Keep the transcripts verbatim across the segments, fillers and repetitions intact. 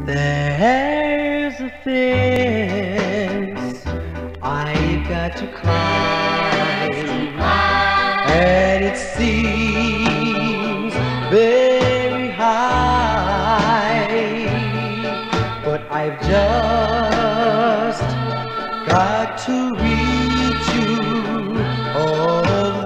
There's a fence I've got to climb, and it seems very high, but I've just got to reach you over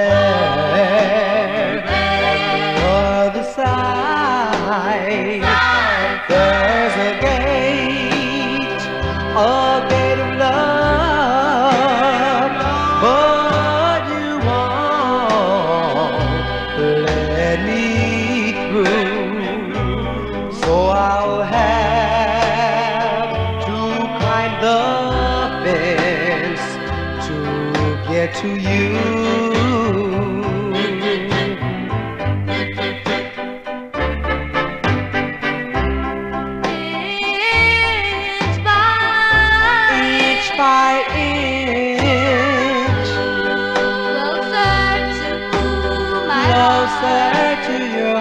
there on the other side. There's a gate, a gate of love, but you won't let me through. So I'll have to climb the fence to get to you. By inch, closer to my closer heart. to your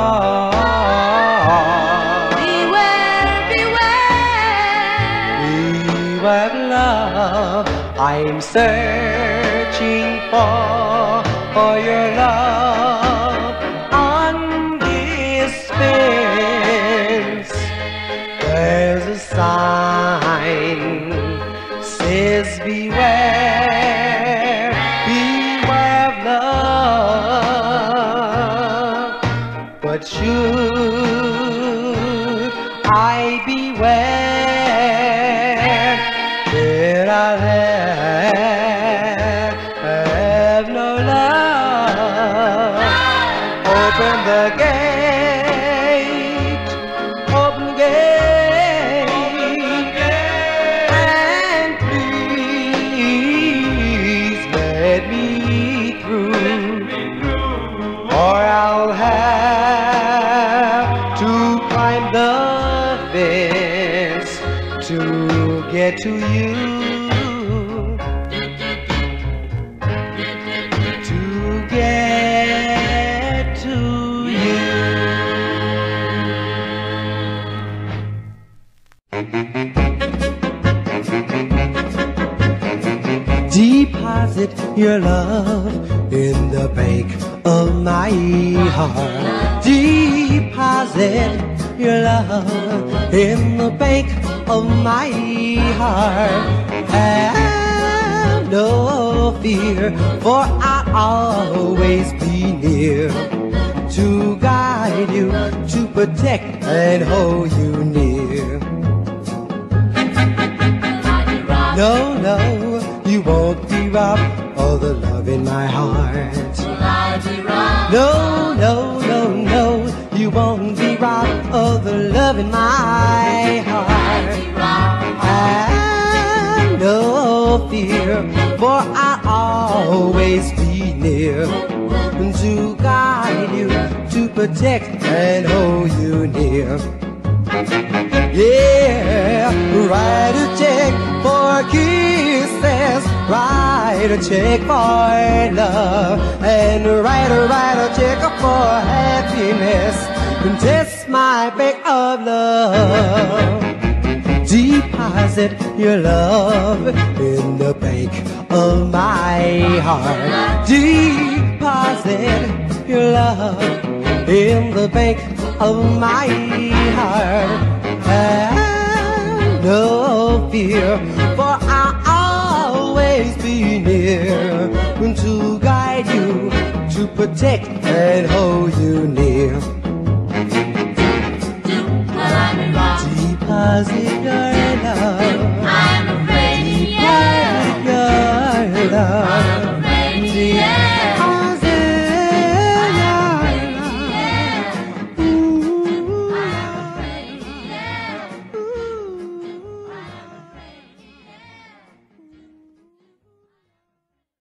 heart. Beware, beware, Beware of love. I'm searching for, for your love on this fence. There's a sign says beware, beware of love. But should I beware, then I'll have, have no love. Open the gate, open the gate. Or I'll have to climb the fence to get to you, to get to you. Deposit your love in the bank of my heart. Deposit your love in the bank of my heart. Have no fear, for I'll always be near to guide you, to protect and hold you near. No, no, you won't be robbed of the love in my heart. No, no, no, no, you won't be robbed of the love in my heart. Have no fear, for I'll always be near to guide you, to protect and hold you near. Yeah, write a check for kisses, write a check for love, and write a, write a check for happiness, and test my bank of love. Deposit your love in the bank of my heart. Deposit your love in the bank of my heart. Have no fear, for I'll always be near to guide you, to protect and hold you near. Deposit